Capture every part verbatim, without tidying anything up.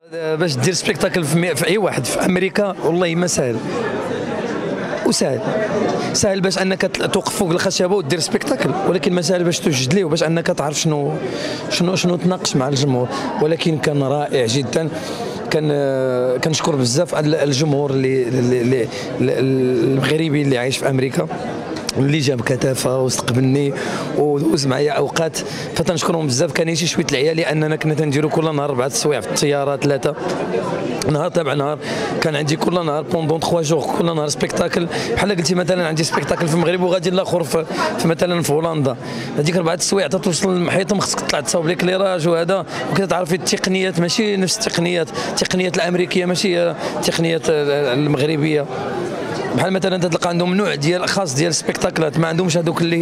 باش دير سبيكتاكل في, في اي واحد في امريكا والله ما سهل، وسهل سهل باش انك توقف فوق الخشبه ودير سبيكتاكل، ولكن ما سهل باش توجد ليه وباش انك تعرف شنو شنو شنو تناقش مع الجمهور. ولكن كان رائع جدا. كان كنشكر بزاف الجمهور اللي المغربي اللي عايش في امريكا، اللي جاب كثافه واستقبلني ودوز معايا اوقات، فتنشكرهم بزاف. كان شي شويه العيال لاننا كنا تنديروا كل نهار اربعه السوايع في الطياره، ثلاثه نهار تابع نهار. كان عندي كل نهار بوندون ثلاثة جوغ كل نهار سبيكتاكل. بحال قلتي مثلا عندي سبيكتاكل في المغرب وغادي الاخر في, في مثلا في هولندا، هذيك اربعه السوايع توصل للمحيط خصك تطلع تصاوب لي كليراج وهذا، وكتعرفي التقنيات ماشي نفس التقنيات، التقنيات الامريكيه ماشي هي التقنيات المغربيه. بحال مثلا تلقى عندهم نوع ديال خاص ديال السبيكتاكلات، ما عندهمش هذوك اللي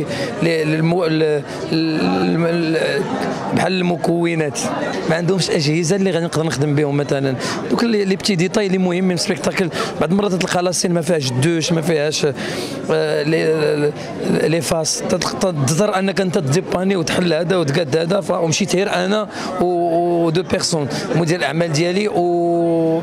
بحال المكونات، ما عندهمش اجهزه اللي غادي نقدر نخدم بهم مثلا دوك لي بتي ديتاي اللي مهم من السبيكتاكل. بعض المرات تلقى لاسين ما فيهاش دوش، ما فيهاش لي لي فاس، تضطر انك انت تديباني وتحل هذا وتقاد هذا. ومشيت غير انا و دو بيرسون مدير الاعمال ديالي و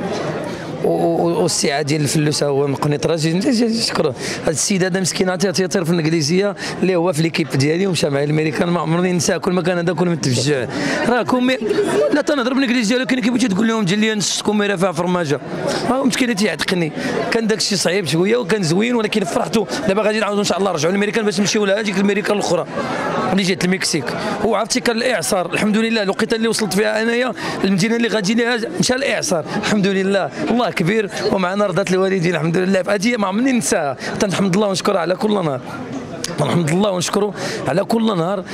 والسي ديال الفلوس هو مقنيط راجل شكرا. هذا السيد هذا مسكين تيطير في الانجليزيه اللي هو في ليكيب ديالي ومشى مع الامريكان، ما عمرني ننساه. كل ما كان هذا كل ما تفجع راكم لا تنهضر بالانجليزيه، ولكن كي بغيتي تقول لهم دير لي نصكم راه فيها فرماجه ها مسكين تيعتقني. كان داك الشيء صعيب شويه وكان زوين، ولكن فرحتو. دابا غادي نعاودوا ان شاء الله نرجعوا للامريكان باش نمشيو لهذيك الامريكا الاخرى اللي جات المكسيك. وعرفتي كان الاعصار الحمد لله، الوقيته اللي وصلت فيها انايا المدينه اللي غادي ليها مشى الاعصار الحمد لله. الله كبير ومعنا رضات الوالدين الحمد لله. فهذه ما عمرني ننساها، تنحمد الله ونشكره على كل نهار، نحمد الله ونشكره على كل نهار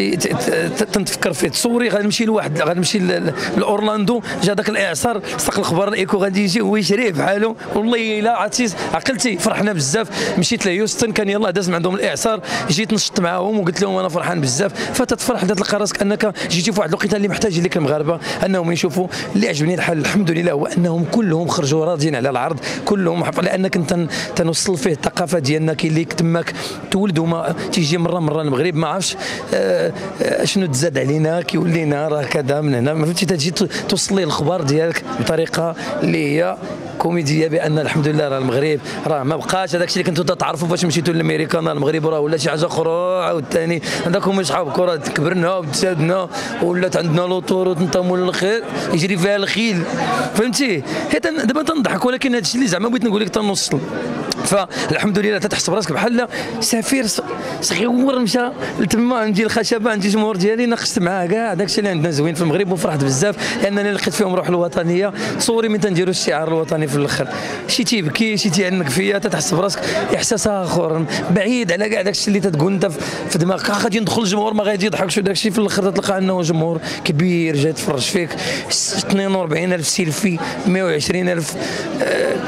تنتفكر فيه. تصوري غادي نمشي لواحد غادي نمشي لاورلاندو، جا داك الاعصار ساق الخبر الايكو غادي يجي هو يشريه بحاله، والله الا عرفتي عقلتي فرحنا بزاف. مشيت لهيوستن كان يلاه داز من عندهم الاعصار، جيت نشط معاهم وقلت لهم انا فرحان بزاف. فتتفرح تلقى راسك انك جيتي في واحد الوقيته اللي محتاج لك المغاربه انهم يشوفوا. اللي عجبني الحال الحمد لله هو انهم كلهم خرجوا راضيين على العرض، كلهم لانك انت تنوصل فيه الثقافه ديالنا. كاين اللي تماك تولدوا تيجي مره مره المغرب ما عرفش آه آه شنو تزاد علينا، كيولينا راه كذا من هنا، ما فهمتي. تجي توصل ليه الخبر ديالك بطريقه اللي هي كوميديه، بان الحمد لله راه المغرب راه ما بقاش هذاك الشيء اللي كنتو تعرفوا فاش مشيتوا لامريكا. المغرب راه ولا شي حاجه اخرى عاوتاني. عندكم اصحابكم راه كبرنا وتزادنا ولات عندنا لوطور انت مول الخير يجري فيها الخيل، فهمتي. دابا تنضحك، ولكن هذا الشيء اللي زعما بغيت نقول لك تنوصل. فالحمد لله تتحسب راسك بحال سفير صغيور مشى لتما. عندي الخشبه عندي الجمهور ديالي ناقشت معاه كاع داك الشيء اللي عندنا زوين في المغرب، وفرحت بزاف لانني لقيت فيهم روح الوطنيه. تصوري من تنديروا الشعار الوطني في الاخر شي تيبكي شي تيعنق فيا، تتحسب راسك احساس اخر بعيد على كاع داك الشيء اللي تتقول انت في دماغك. غادي ندخل الجمهور ما غادي يضحكش داك الشيء، في الاخر تلقى انه جمهور كبير جاي يتفرج فيك. اثنين وأربعين ألف سيلفي، مئة وعشرين ألف أه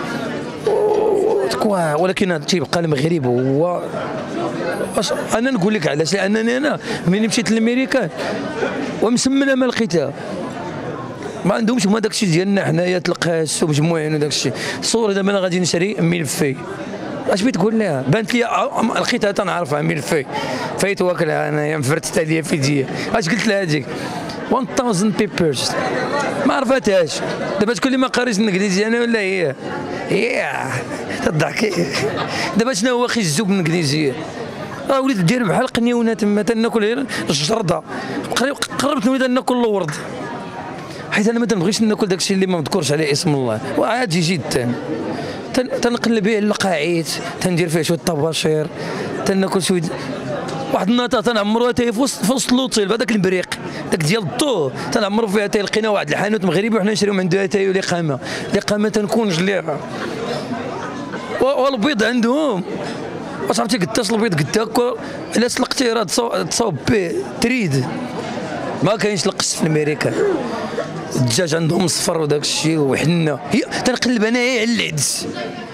ولكن تيبقى المغرب هو. انا نقول لك علاش، لانني انا ملي مشيت لامريكا ومسمنه ما لقيتها. ما عندهمش هما داك الشيء ديالنا حنايا، تلقى السوق مجموعين وداك الشيء. صور دابا انا غادي نشري ملفي، اش بغيت تقول لها؟ بانت لي لقيتها تنعرفها ملفي، فايت واكلها انايا مفرتت عليا في يديا. اش قلت لها هذيك ألف بيبرز ما عرفتهاش. دابا تقول لي ما قاريش الانجليزي انا ولا هي؟ ياه تضحكي. دابا شنو هو خي الزوب بالانجليزيه؟ راه وليت دير بحال قنيونه تما تناكل غير الجرده، قربت نولي ناكل الورد، حيت انا ما تنبغيش ناكل داك الشيء اللي ما مذكورش عليه اسم الله. وعادي جدا تنقلب به اللقاعيت، تندير فيه شويه طباشير، تناكل شويه واحد الناطه تنعمروها حتى في وسط في وسط لوطيل بهذاك البريق داك ديال الضو، تنعمروا فيها حتى لقينا واحد الحانوت مغربي وحنا نشريو من عنده حتى الاقامه. الاقامه تنكون جليها والبيض عندهم. واش عرفتي قداش البيض قداك الا سلقتيه راه تصاوب به تريد. ما كاينش القش في امريكا، الدجاج عندهم صفر وداك الشيء وحنا هي تنقلب انايا على العدس.